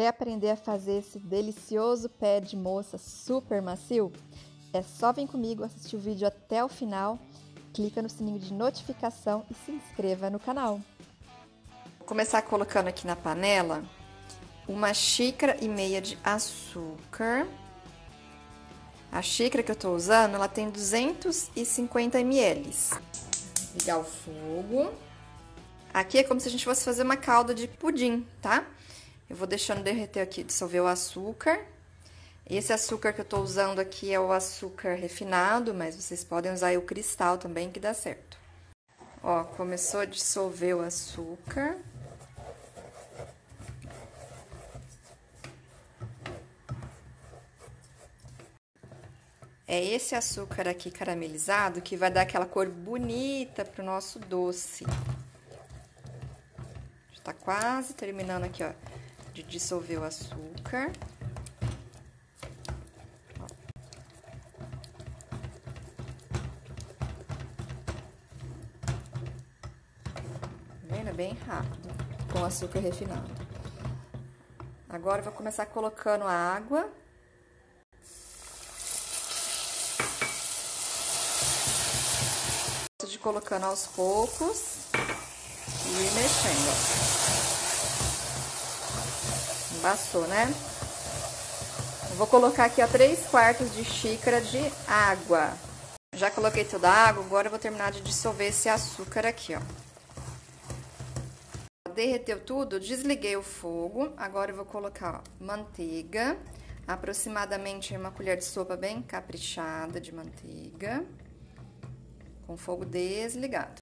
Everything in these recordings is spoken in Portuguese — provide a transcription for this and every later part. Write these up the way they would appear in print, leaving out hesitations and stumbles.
Quer aprender a fazer esse delicioso pé de moça super macio? É só vir comigo assistir o vídeo até o final, clica no sininho de notificação e se inscreva no canal. Vou começar colocando aqui na panela 1,5 xícaras de açúcar. A xícara que eu tô usando, ela tem 250 ml. Ligar o fogo. Aqui é como se a gente fosse fazer uma calda de pudim, tá? Eu vou deixando derreter aqui, dissolver o açúcar. Esse açúcar que eu tô usando aqui é o açúcar refinado, mas vocês podem usar aí o cristal também, que dá certo. Ó, começou a dissolver o açúcar. É esse açúcar aqui caramelizado que vai dar aquela cor bonita pro nosso doce. Já tá quase terminando aqui, ó, de dissolver o açúcar. É bem rápido, com açúcar refinado. Agora eu vou começar colocando a água. De colocando aos poucos e mexendo. Embaçou, né? Eu vou colocar aqui, ó, 3/4 de xícara de água. Já coloquei toda a água, agora eu vou terminar de dissolver esse açúcar aqui, ó. Derreteu tudo, desliguei o fogo. Agora eu vou colocar, ó, manteiga, aproximadamente 1 colher de sopa bem caprichada de manteiga, com fogo desligado.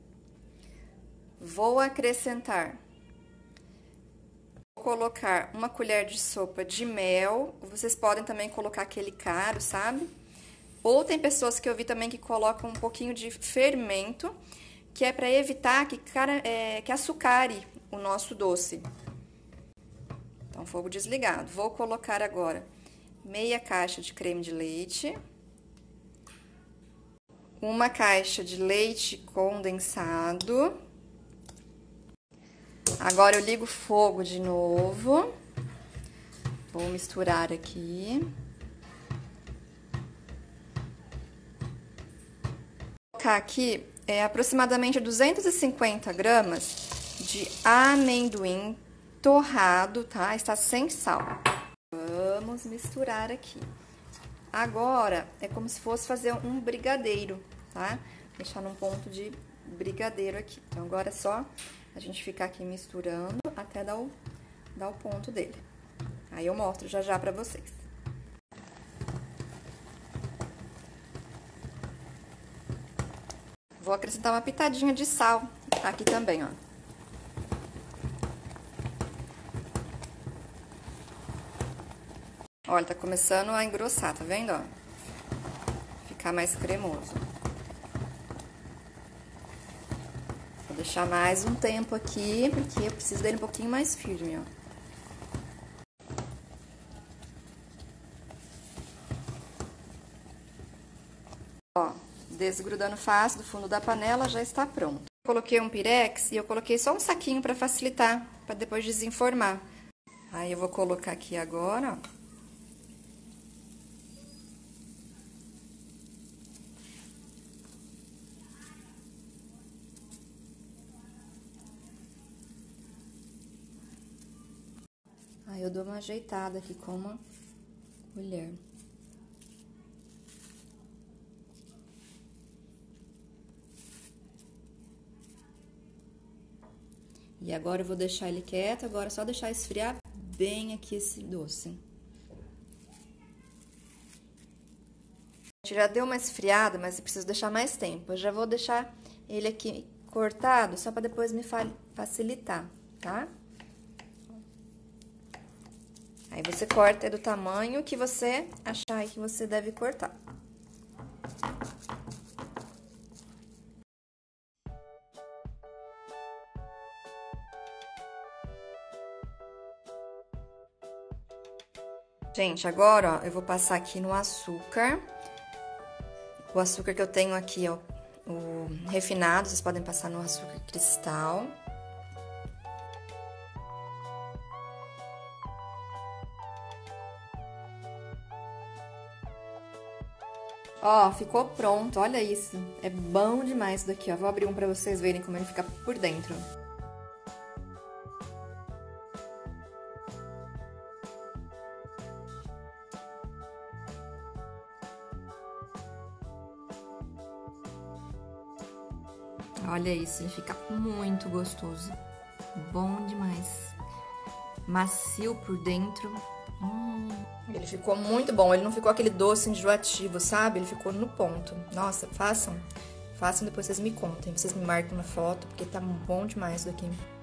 Vou acrescentar, vou colocar 1 colher de sopa de mel. Vocês podem também colocar aquele caro, sabe? Ou tem pessoas que eu vi também que colocam um pouquinho de fermento, que é para evitar que açucare o nosso doce. Então, fogo desligado. Vou colocar agora meia caixa de creme de leite, 1 caixa de leite condensado. Agora eu ligo o fogo de novo. Vou misturar aqui. Vou colocar aqui aproximadamente 250 gramas de amendoim torrado, tá? Está sem sal. Vamos misturar aqui. Agora, é como se fosse fazer um brigadeiro, tá? Deixar num ponto de brigadeiro aqui. Então, agora é só a gente ficar aqui misturando até dar o ponto dele. Aí eu mostro já pra vocês. Vou acrescentar uma pitadinha de sal aqui também, ó. Olha, tá começando a engrossar, tá vendo, ó? Ficar mais cremoso. Vou deixar mais um tempo aqui, porque eu preciso dele um pouquinho mais firme, ó. Ó, desgrudando fácil do fundo da panela, já está pronto. Coloquei um pirex e eu coloquei só um saquinho para facilitar, para depois desenformar. Aí eu vou colocar aqui agora, ó. Aí eu dou uma ajeitada aqui com uma colher. E agora eu vou deixar ele quieto, agora é só deixar esfriar bem aqui esse doce. Já deu uma esfriada, mas eu preciso deixar mais tempo. Eu já vou deixar ele aqui cortado, só para depois me facilitar, tá? Aí você corta do tamanho que você achar que você deve cortar. Gente, agora, ó, eu vou passar aqui no açúcar. O açúcar que eu tenho aqui, ó, o refinado, vocês podem passar no açúcar cristal. Ó, ficou pronto, olha isso. É bom demais isso daqui, ó. Vou abrir um pra vocês verem como ele fica por dentro. Olha isso, ele fica muito gostoso. Bom demais. Macio por dentro. Ele ficou muito bom. Ele não ficou aquele doce enjoativo, sabe? Ele ficou no ponto. Nossa, façam. Façam, depois vocês me contem. Vocês me marcam na foto, porque tá bom demais isso daqui.